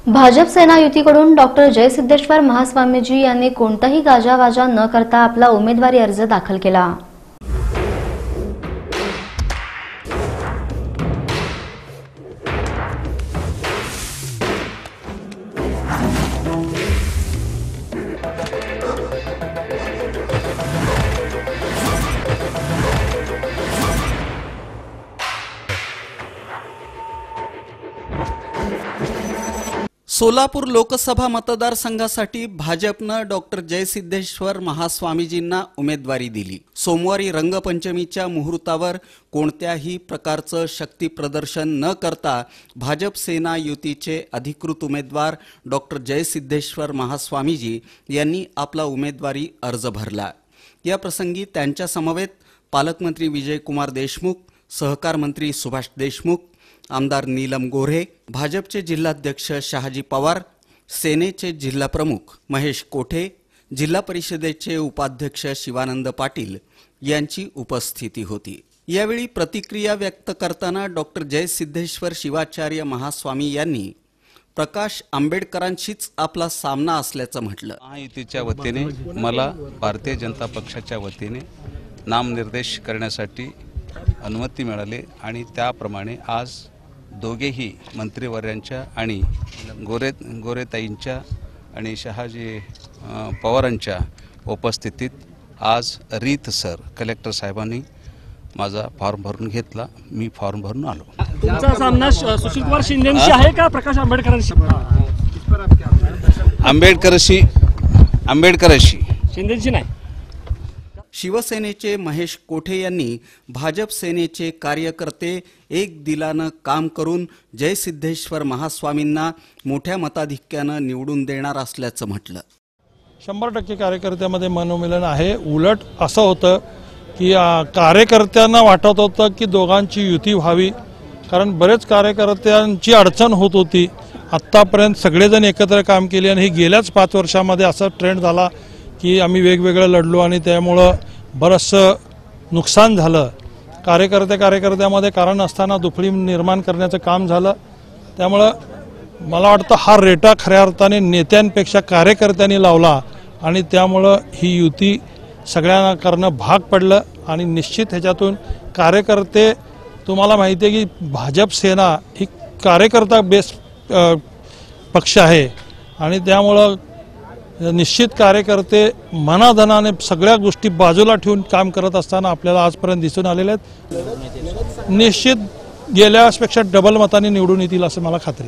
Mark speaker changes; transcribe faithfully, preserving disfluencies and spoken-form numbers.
Speaker 1: भाजप सेना युतीकडून डॉक्टर जयसिद्धेश्वर महास्वामीजी यांनी कोणताही गाजावाजा न करता आपला उमेदवारी अर्ज दाखल केला।
Speaker 2: सोलापूर लोकसभा मतदारसंघासाठी भाजपनं डॉक्टर जयसिद्धेश्वर महास्वामीजींना उमेदवारी दिली। सोमवारी रंगपंचमीच्या मुहूर्तावर कोणत्याही प्रकारचं शक्ती प्रदर्शन न करता भाजप सेना युतीचे अधिकृत उमेदवार डॉक्टर जयसिद्धेश्वर महास्वामीजी यांनी आपला उमेदवारी अर्ज भरला। या प्रसंगी त्यांच्या समवेत पालकमंत्री विजयकुमार देशमुख, सहकार मंत्री सुभाष देशमुख, आमदार नीलम गोऱ्हे, भाजपचे जिल्हाध्यक्ष शहाजी पवार, सेनेचे जिल्हा प्रमुख महेश कोठे, जिल्हा परिषदेचे उपाध्यक्ष शिवानंद पाटील यांची उपस्थिती होती। यावेळी प्रतिक्रिया व्यक्त करताना डॉक्टर जयसिद्धेश्वर शिवाचार्य महास्वामी यांनी प्रकाश आंबेडकरांशीच आपला सामना असल्याचं म्हटलं।
Speaker 3: महायुतीच्या वतीने मला भारतीय जनता पक्षाच्या वतीने नामनिर्देश करण्यासाठी अनुमती मिळाली आणि त्याप्रमाणे आज दोघेही मंत्रिवर्यांच्या आणि गोरे गोरेताईंच्या आणि शहाजी पवारांच्या उपस्थितीत आज रीतसर कलेक्टर साहेबांनी माझा फॉर्म भरून घेतला। मी फॉर्म भरून आलो।
Speaker 4: तुमचा सामना सुशील कुमार शिंदेंशी आहे का प्रकाश आंबेडकरांशी?
Speaker 3: आंबेडकरशी आंबेडकरशी
Speaker 4: शिंदेंशी नाही।
Speaker 2: शिवसेनेचे महेश कोठे यांनी भाजप सेनेचे कार्यकर्ते एक दिलानं काम करून जयसिद्धेश्वर महास्वामींना मोठ्या मताधिक्यानं निवडून देणार असल्याचं म्हटलं।
Speaker 5: शंभर टक्के कार्यकर्त्यामध्ये मनोमिलन आहे। उलट असं होतं की कार्यकर्त्यांना वाटत होतं की दोघांची युती व्हावी, कारण बरेच कार्यकर्त्यांची अडचण होत होती। आत्तापर्यंत सगळेजण एकत्र काम केले आणि हे गेल्याच पाच वर्षामध्ये असा ट्रेंड झाला की आम्ही वेगवेगळं लढलो आणि त्यामुळं बरंचसं नुकसान झालं। कार्यकर्ते कार्यकर्त्यामध्ये कारण असताना दुफळी निर्माण करण्याचं काम झालं। त्यामुळं मला वाटतं हा रेटा खऱ्या अर्थाने नेत्यांपेक्षा कार्यकर्त्यांनी लावला आणि त्यामुळं ही युती सगळ्यांना करणं भाग पडलं आणि निश्चित ह्याच्यातून कार्यकर्ते, तुम्हाला माहिती आहे की भाजप सेना ही कार्यकर्ता बेस पक्ष आहे आणि त्यामुळं निश्चित कार्यकर्ते मनाधनाने सगळ्या गोष्टी बाजूला ठेवून काम करत असताना आपल्याला आजपर्यंत दिसून आलेले आहेत। निश्चित गेल्यापेक्षा डबल मताने निवडून येतील असं मला खात्री आहे।